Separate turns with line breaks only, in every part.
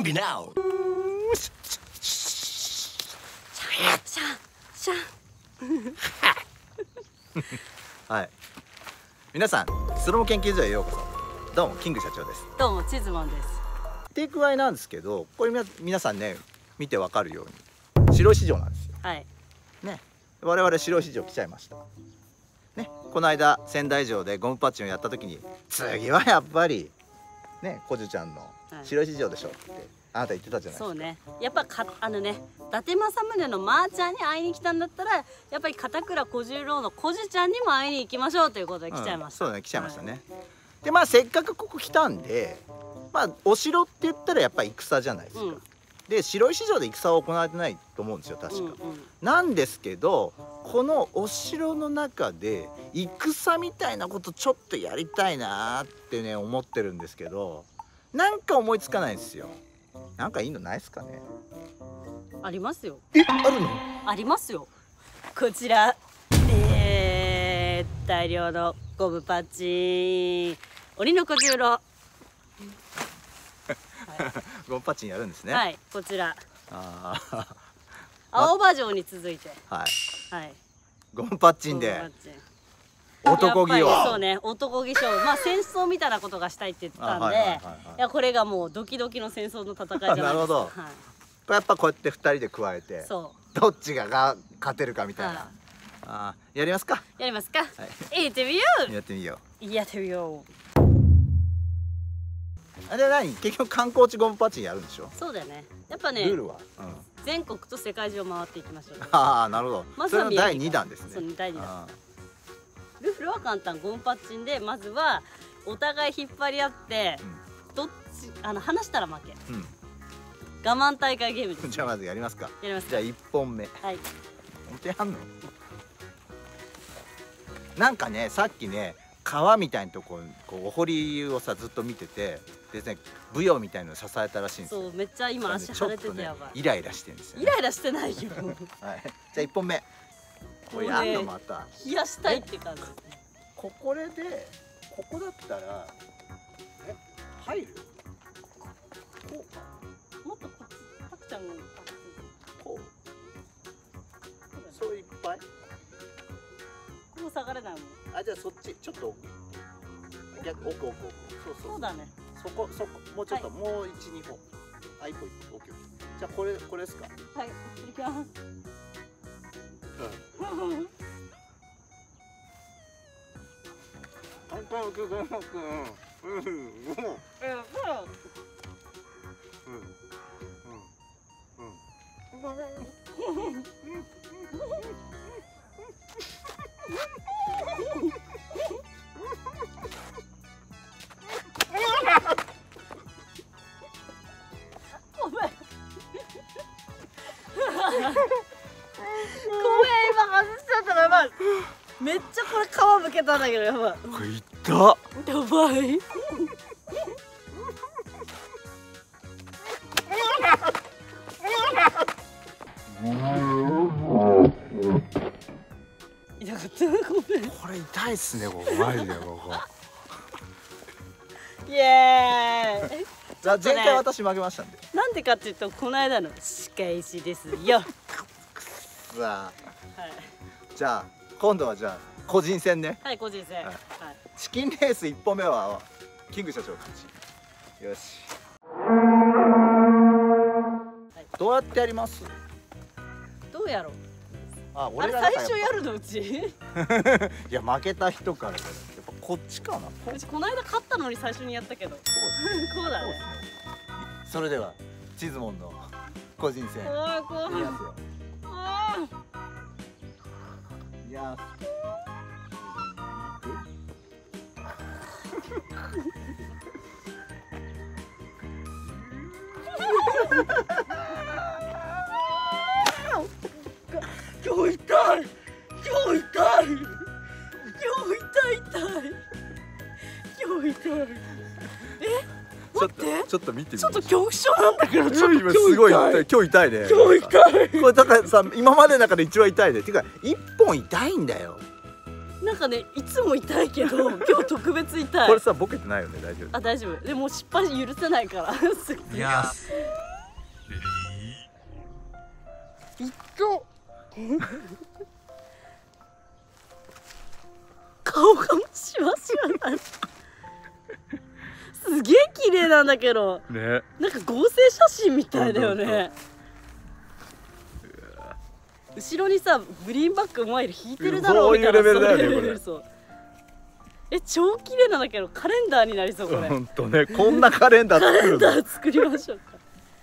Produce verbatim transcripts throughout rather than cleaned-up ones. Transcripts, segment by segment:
準備 now。
シャンシャン
はい、皆さんスロモ研究所へようこそ。どうもキング社長です。
どうもチズモンです。
っていう具合なんですけど、これみな皆さんね見てわかるように白石城なんですよ。
はい
ね、我々白石城来ちゃいました。ね、この間仙台城でゴムパッチンをやった時に、次はやっぱりねコジュちゃんの白石城でしょってあなた言ってたじゃないですか。
そうね、やっぱかあのね伊達政宗のまーちゃんに会いに来たんだったら、やっぱり片倉小十郎のコジュちゃんにも会いに行きましょうということで来ちゃいました。
うん、そうだね、来ちゃいましたね。はい、でまあせっかくここ来たんで、まあお城って言ったらやっぱり戦じゃないですか。うん、で白石城で戦は行われてないと思うんですよ確か。うん、うん、なんですけどこのお城の中で戦みたいなことちょっとやりたいなーってね思ってるんですけど、なんか思いつかないんですよ。なんかいいのないですかね。
ありますよ。
え、あるの？あ
りますよ。こちら、えー、大量のゴムパッチン鬼の小十郎。はい、
ゴムパッチンやるんですね。
はい、こちら。
ああ。
青葉城に続いて。
はい。
はい。
ゴムパッチンで。男気を。
そうね、男気勝負。まあ戦争みたいなことがしたいって言ってたんで、いやこれがもうドキドキの戦争の戦いじゃないですか。
なるほど。はい、これやっぱこうやって二人で加えて、そうどっちがが勝てるかみたいな。はい、ああ、やりますか。
やりますか。はい、行ってみよう。
やってみよ
う。やってみよう。
あれ何？結局観光地ゴムパッチンやるんでしょ。
そうだよね。やっぱね。
ルールは。うん、
全国と世界中を回っていきましょう。
ああ、なるほど。
まずは
それのだいにだんですね。
そう、だいにだん。ルールは簡単。ゴムパッチンでまずはお互い引っ張り合って、うん、どっちあの離したら負け。うん、我慢大会ゲームです。
じゃあまずやりますか。
やりますか。
じゃあいっぽんめ。
はい。
本当にやんの？なんかね、さっきね川みたいなとここうお堀をさずっと見てて、でね舞踊みたいのを支えたらしいんですよ。
そう、めっちゃ今足腫れててやばい。
イライラしてるんですよ。
イライラしてないよ。はい。
じゃあいっぽんめ。これやんのまた。
冷やしたいって感じ。
ここでここだったらえ入る？こうか。
もっとこっちたくちゃんの
こう。そういっぱい。
こう下がれないもん。
あ、じゃあそっちちょっと逆奥奥奥。そうそう。
そうだね。
そこそこもうちょっと、はい、もう一二本。あ、一歩一歩。オッケーオッケー。じゃあこれこれですか。
はい。いきます。うん。
本当にくごもくん。うん。うん。うん。うん。うん。
ごめん。ごめん、今外しちゃったらやばい。めっちゃこれ皮むけたんだけどやばい。
これいった。や
ばい。痛かった。ごめん。
これ痛いっすね、ここマジでここ。
イエーイ。
じゃあ前回私負けましたんで。
なんでかっていうとこの間の仕返しですよ。
さあ。じゃあ今度はじゃあ個人戦ね。
はい、個人戦。はい。
チキンレース一歩目はキング社長勝ち。よし。どうやってやります？
どうやろう。
あ、
俺ら最初やるのうち。い
や負けた人からやっぱこっちかな。
うちこの間勝ったのに最初にやったけど。こうだね。
それではチズモンの個人戦。
ああ、こう。
いきますよ。
ああ。
いや。
今日痛い。今日痛い。今日痛い痛い。今日痛い。え？
ちょっとちょっと見てみ
ちょっと恐怖症なんだけど、ちょっと
今すごい痛い。今日痛いね。
今日痛い。
これだからさ、今までの中で一番痛いね。てか一本痛いんだよ。
なんかね、いつも痛いけど今日特別痛い。
これさボケてないよね、大丈夫？
あ、大丈夫。でも失敗許せないから。
いやいっと
顔がシワシワなる。すげえ綺麗なんだけど
ね、
なんか合成写真みたいだよね。後ろにさグリーンバックマイル引いてるだろうみたいな、
そういうレベルだよねこれ。
そうえ超綺麗なんだけどカレンダーになりそうこれ。
ほんとね、こんなカレンダー
カレン
作るの。
ダー作りましょうか。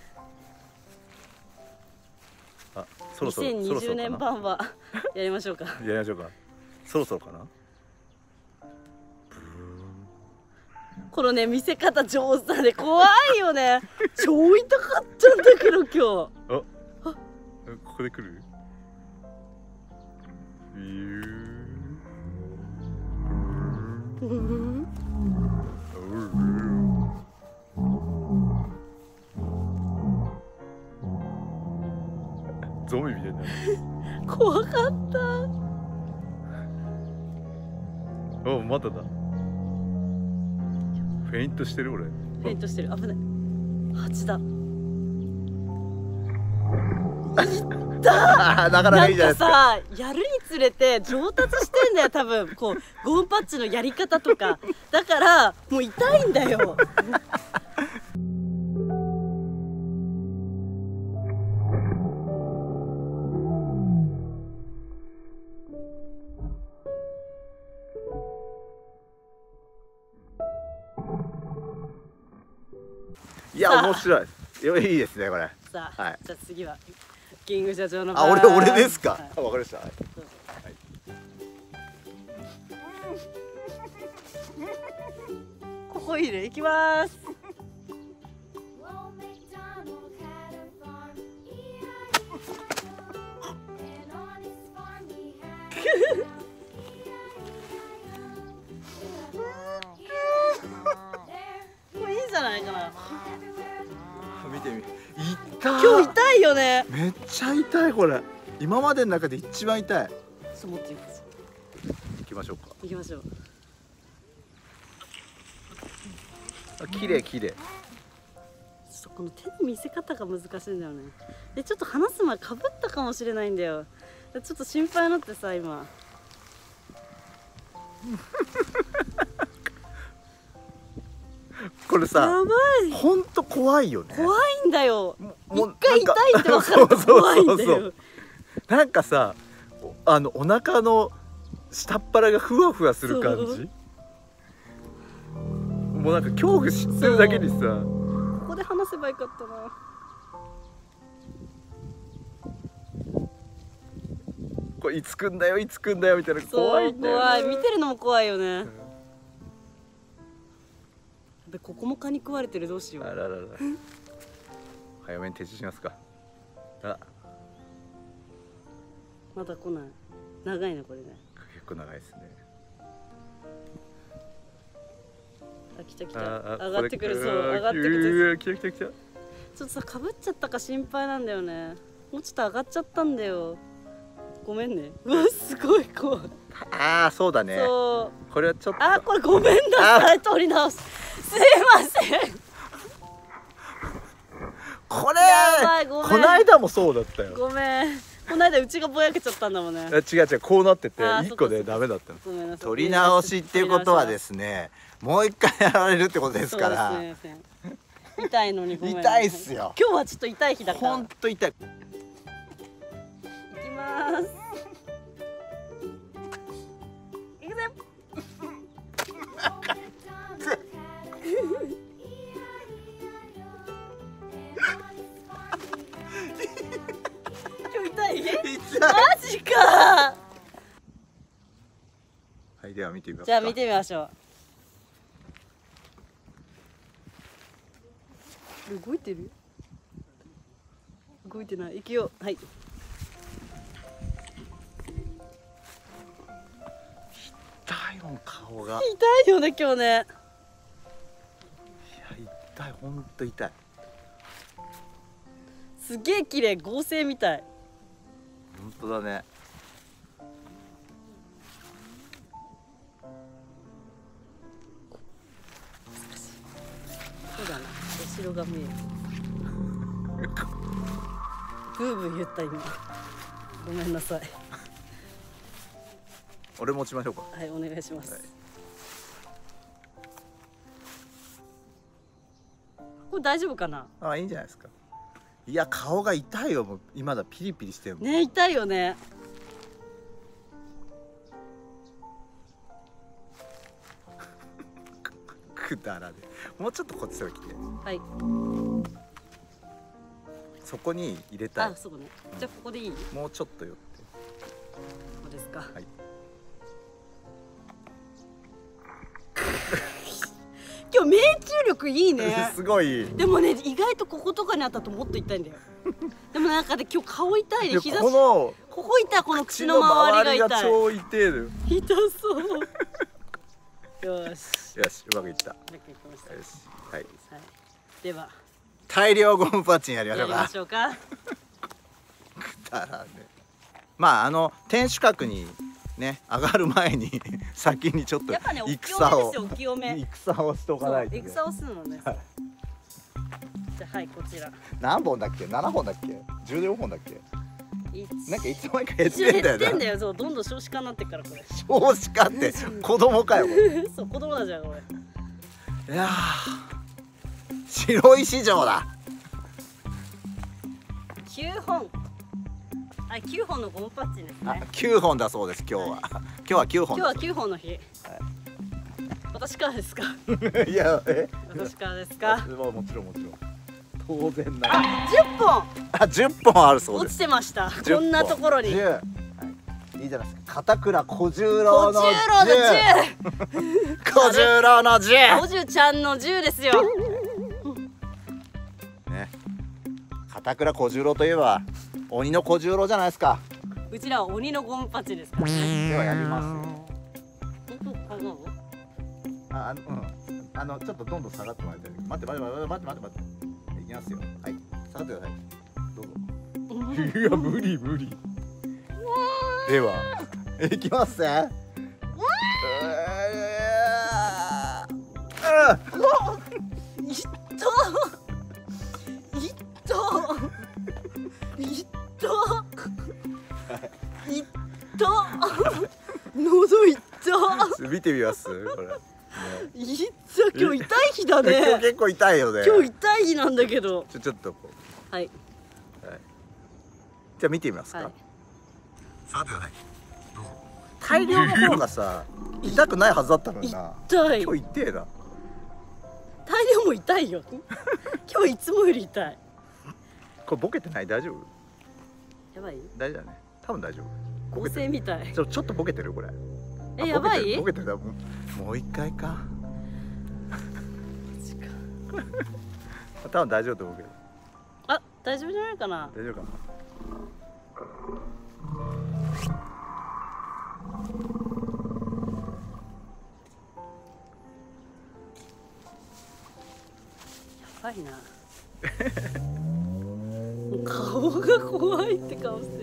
あ、そろそろ
にせんにじゅうねん版はやりましょうか。
やりましょうか。そろそろかな。
このね見せ方上手だね、怖いよね。超痛かったんだけど今日。
あ、ここで来る。ゾンビみたいな。
怖かった。
お、まだだ。フェイントしてる俺。
フェイントしてる、危ない。蜂だ。
なかなかいいじゃないですか。
なんかさ、やるにつれて上達してんだよ多分。こうゴムパッチのやり方とかだからもう痛いんだよ。
いや面白い。いいですねこれ。
さあ、
はい、
じゃあ次はキング社長の
あ、俺俺ですか。
はい、
あ、わかりました。はい、
ここいいね、行きます。これいいんじゃないかな。
見てみ。痛い。
今日痛いよね。
めっちゃ痛いこれ。今までの中で一番痛い。
そう持ってみます。
行きましょうか。
行きましょう。
あ、綺麗綺麗。
ちょっとこの手の見せ方が難しいんだよね。でちょっと話す前かぶったかもしれないんだよ。ちょっと心配になってさ今。
これさ、
やばい。
本当怖いよね。
怖いんだよ。
もう
一回痛いって分かると怖いんだよ。
なんかさ、あのお腹の下っ腹がふわふわする感じ。もうなんか恐怖知ってるだけにさ。
ここで話せばよかったな。
これいつ来んだよいつ来んだよみたいな。怖いんだよね。
怖い、見てるのも怖いよね。でここも蚊に食われてる、どうしよう。
あららら。早めに撤収しますか。あ、
まだ来ない。長いねこれね。
結構長いですね。
あ、来た来た。
ああ、
上がってくる。そう、
これ
上がってくる。
来た来た来た。
ちょっとさ、かぶっちゃったか心配なんだよね。もうちょっと上がっちゃったんだよ。ごめんね。うわ、すごい怖い。
ああ、そうだね。
そう。
これはちょっと。
あ、これごめんなさい。取り直す。すいません。
これ
やばい、ごめん。
この間もそうだったよ。
ごめん。この間うちがぼやけちゃったんだもんね。
違う違う、こうなってて
あー
一個で
そっかそっか
ダメだったの。
ごめんなさい。
取り直しっていうことはですね、もう一回やられるってことですから。
そうですね。痛いのにごめん。
痛いっすよ。
今日はちょっと痛い日だから。
ほんと痛い。
いきます。いくぜ。今日痛い？
痛い。
マジか。
はい、では見てみますか。
じゃあ見てみましょう。動いてる？動いてない。行くよ。はい。
痛いもん顔が。
痛いよね今日ね。
いや痛い、ほんと痛い。
すげえ綺麗、合成みたい。
ほんとだね。
そうだな、後ろが見える。 ブーブー言った今。ごめんなさい。
俺持ちましょうか。
はい、お願いします。はい、これ大丈夫かな。
あ、いいんじゃないですか。いや、顔が痛いよ。もう今だピリピリしてるもん
ね。痛いよね。
くだらね。もうちょっとこっちから来て。
はい。
そこに入れたい。
あ、そうね。じゃあここでいい？
もうちょっと寄って。
そうですか。はい。今日命中力いいね。
すごい。
でもね、意外とこことかにあったともっと痛いんだよ。でもなんかで今日顔痛いで、膝このここ痛い、この口の周りが痛い。
超痛い。
痛そう。よし。
よし、うまくいった。よし、はい。
では。
大量ゴムパッチンやりましょうか。
やりましょうか。
くだらね。まああの天守閣にね上がる前に先にちょっと戦を戦をしておかないと、ね。
戦をするのね。はい、じゃあはい、こちら。
何本だっけ？七本だっけ？十四本だっけ？なんかいつの間にか減ってんだよね。
減ってんだよ。そう、どんどん少子化になってからこれ。
少子化って子供かよこれ。
そう、子供だじゃんこれ。
いや白石城だ。
きゅうほん。はい、きゅうほんのゴムパッチンですね。
きゅうほんだそうです。今日は。今日はきゅうほん。
今日はきゅうほんの日。はい、私からですか。
いや、え？
私からですか。
もちろんもちろん。当然な。
あ、じゅっぽん。
あ、じゅっぽんあるそうです。
落ちてました。こんなところに。
はい、いいじゃないですか。片倉小十郎のじゅう。小十郎のじゅう。
小十ちゃんのじゅうですよ。
ね。片倉小十郎といえば鬼の小十郎じゃないですか。
うちらは鬼のゴムパッチですからね。
ではやりますよ。あ、あの、うん、あのちょっとどんどん下がってもらいたい。待って待って待って待って待って待って。いきますよ。はい、下がってください。どうぞ。いや、無理無理。では、いきますね。
いったいったいったいった喉いった。
見てみますこれ。
いった今日痛い日だね。
今日結構痛いよね。
今日痛い日なんだけど。
ちょちょっとこ
う。はい。
はい。じゃあ見てみますか。はい、さてはない。大量の方がさ痛くないはずだったのにな。
痛い。
今日痛えな。
大量も痛いよ。今日いつもより痛い。
これボケてない？大丈夫？
やばい？
大丈夫だね。多分大丈夫。
合成みたい。
ちょちょっとボケてるこれ。
え、やばい？
ボケてる。もう一回か。多分大丈夫と思うけど。
あ、大丈夫じゃないかな。
大丈夫かな。
やばいな。顔が怖いって顔してる。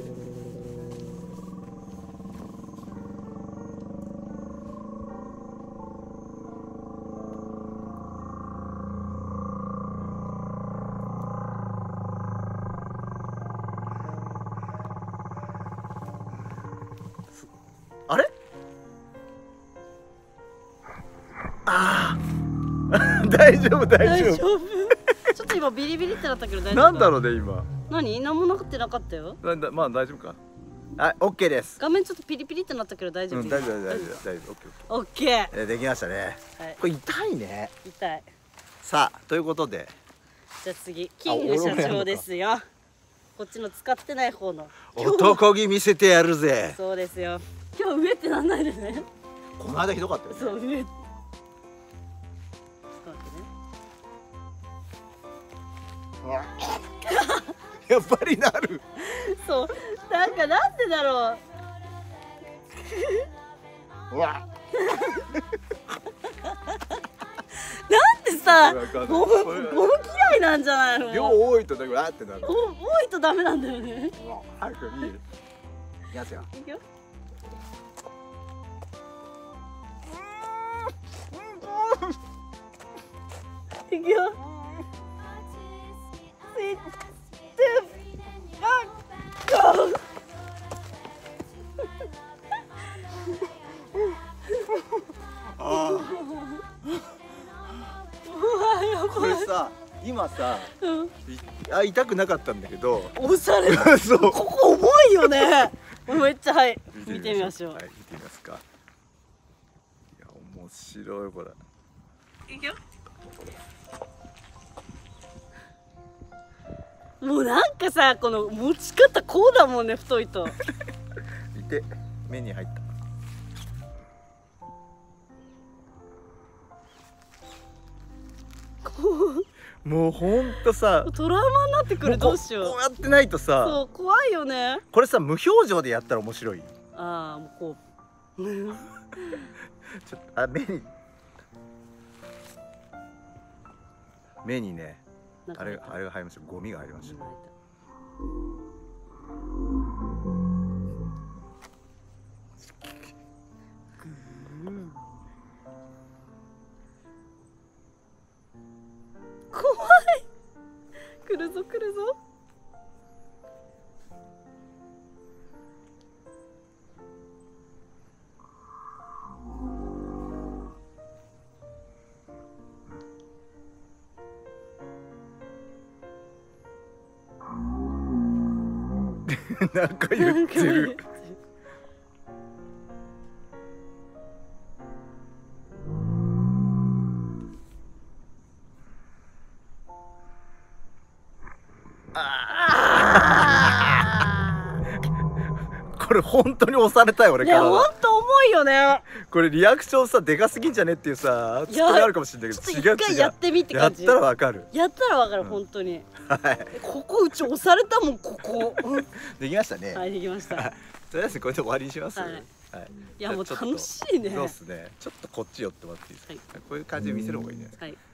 あれ？ああ大丈夫大丈夫。
ちょっと今ビリビリってなったけど大丈夫か？
なんだろうね今。
何？何もなってなかったよ。
なんだ、まあ大丈夫か。あ、オッケーです。
画面ちょっとピリピリってなったけど大丈夫？
うん、大丈夫大丈夫大丈夫大丈夫。
オッケー。
え、できましたね。はい。これ痛いね。
痛い。
さあということで。
じゃあ次キング社長ですよ。こっちの使ってない方の。
男気見せてやるぜ。
そうですよ。今日上ってなんないでね。
この間ひどかったよね。
そう上。
やっぱりなる。
そう、なんかなんでだろう。
うわ。
なんでさ、ゴムゴム嫌いなんじゃないの。
量多いとだからってなる。
多いとダメなんだよね。
早くいい。いきますよ。
いくよ。いくよ。スイッチ。
今さ、
うん、
あ痛くなかったんだけど
押される
そう
ここ重いよねめっちゃはい見てみましょう。
はい見てみますか。いや面白いこれ。
いくよ。もうなんかさこの持ち方こうだもんね太いと
見て目に入った。もうほんとさ
トラウマになってくる。どうしよう。
こうやってないとさ
そう怖いよね。
これさ無表情でやったら面白い。
ああもうこう
ちょっとあ目に目にねあれあれが入りました。ゴミが入りました。
怖い。来るぞ来るぞ。
なんか言ってる。これ本当に押されたよ俺から。
いや本当重いよね。
これリアクションさでかすぎんじゃねっていうさツッコミあるかもしれないけど、違う違う。
一回やってみて感じ。
やったらわかる。
やったらわかる、うん、本当に。はい。ここうち押されたもんここ。
できましたね。
はいできました。
とりあえずこれで終わりにします。はい。はい、
いやもう楽しいね。
そうですね。ちょっとこっち寄ってもらっていいですか。はい、こういう感じで見せる方がいいんじゃないですか。はい。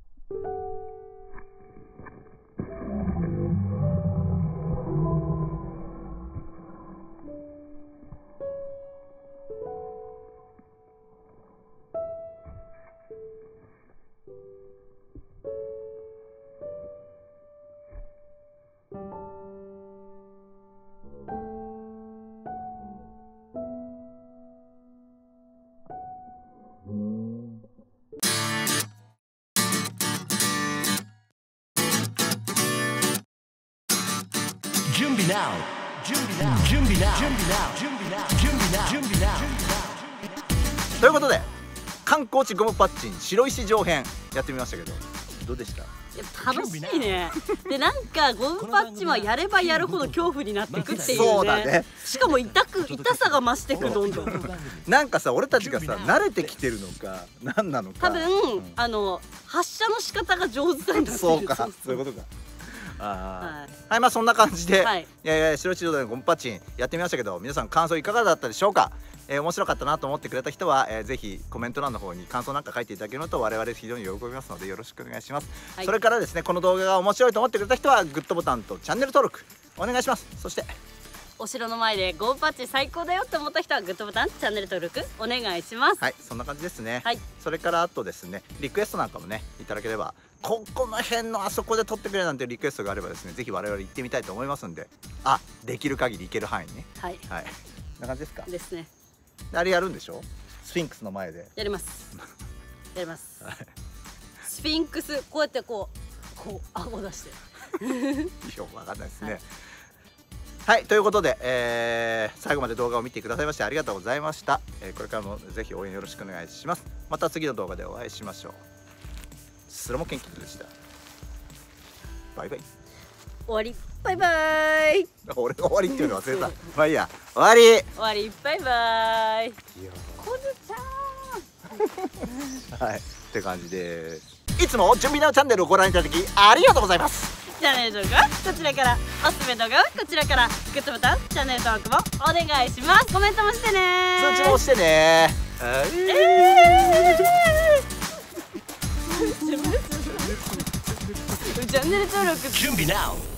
準備 now 準備 now 準備 now 準備 now 準備 now 準備 now 準備 now ということで観光地ゴムパッチン白石城編やってみましたけどどうでした？い
や楽しいね。でなんかゴムパッチンはやればやるほど恐怖になってくっていうね。
そうだね。
しかも痛く痛さが増してくどんどん。
なんかさ俺たちがさ慣れてきてるのか何なのか。
多分、うん、あの発射の仕方が上手なんだ。
そうかそういうことか。あはい、はい、まあそんな感じで、はい、いやいや白石城でのゴムパッチンやってみましたけど皆さん感想いかがだったでしょうか。えー、面白かったなと思ってくれた人は、えー、ぜひコメント欄の方に感想なんか書いていただけるのと我々非常に喜びますのでよろしくお願いします、はい、それからですねこの動画が面白いと思ってくれた人はグッドボタンとチャンネル登録お願いします。そして
お城の前でゴムパッチン最高だよって思った人はグッドボタンチャンネル登録お願いします。
はいそんな感じですね、はい、それからあとですねリクエストなんかもねいただければここの辺のあそこで撮ってくれなんてリクエストがあればですねぜひ我々行ってみたいと思いますんであできる限り行ける範囲ねはい、はい、こんな感じですか
ですね。
あれやるんでしょスフィンクスの前で
やりますやります、はい、スフィンクスこうやってこうこう顎出して
よくわかんないですね。はい、はい、ということで、えー、最後まで動画を見てくださいましてありがとうございました、えー、これからもぜひ応援よろしくお願いします。また次の動画でお会いしましょう。スロモケンキッドでした。バイバイ。
終わりバイバイ。
俺が終わりっていうの忘れた。まあいいや終わり
終わりバイバイ。こずちゃんはいって感じです。いつも準備なチャンネルをご覧いただきありがとうございます。 チャンネル登録はこちらから、おすすめ動画はこちらから、グッドボタンチャンネル登録もお願いします。コメントもしてね。
通知もしてね。
えーチャンネル登録準備 now